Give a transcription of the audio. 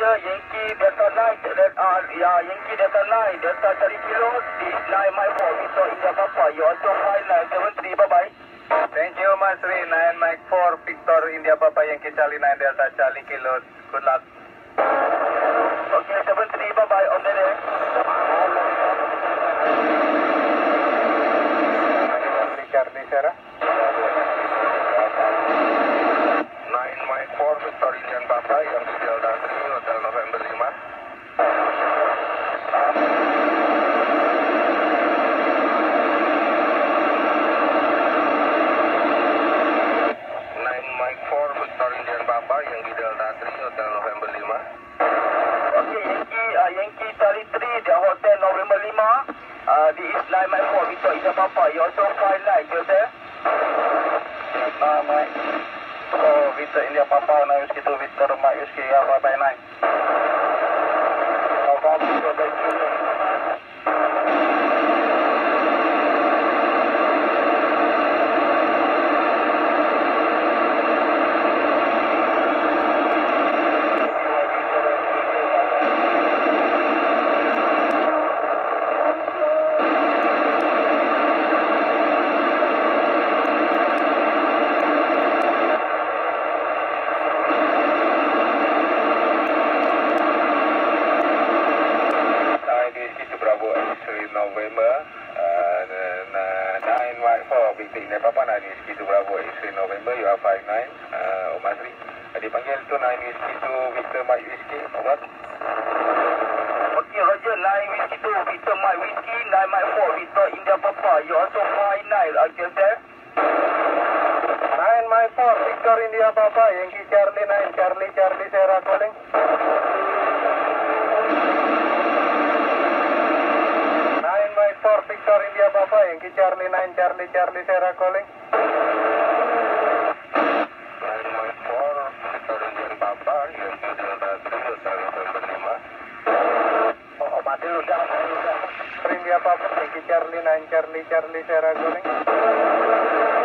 Yankee Delta 9, Yankee Delta 9, Delta Charlie Kilo, this 9M4, Victor India Papa, you also 5973, bye-bye. Thank you, Masri. 9 Mike 4, Victor India Papa, Yankee Charlie 9, Delta Charlie Kilo. Good luck. Okay, 73, bye-bye, on the day. Charlie Sarah. 9 Mike 4, Victor Indian Papa, Yankee Delta 3, Hotel November 5. 9 Mike 4, Victor Indian Papa, Yankee Delta 3, Hotel November 5. Okay, Yankee Charlie 3, the Hotel November 5. This is 9M4, Victor India Papa, you also 59, you there? Mike. Oh, Victor India Papa, now Whiskey 2, Victor Mike Whiskey, bye-bye 9. No problem, bye-bye. November 9 Mike 4 Victor India Papa 9 Whiskey 2 Bravo X-ray November you are 59 Om Asri dipanggil tu 9 Whiskey 2 Victor Mike Whiskey over. Okay, Roger, 9 Whiskey 2 Victor Mike Whiskey, 9 Mike 4 Victor India Papa, you also 59, again there? 9 Mike 4 Victor India Papa, Yankee Charlie 9 Charlie Sarah calling. 4 Victor India Papa, Yankee Charlie 9 Charlie Sarah calling. 9 Mike 4 Victor Indian Papa, Yankee Delta 3 Hotel November 5. Oh, mati udah. India Papa, Yankee Charlie 9 Charlie Sarah calling.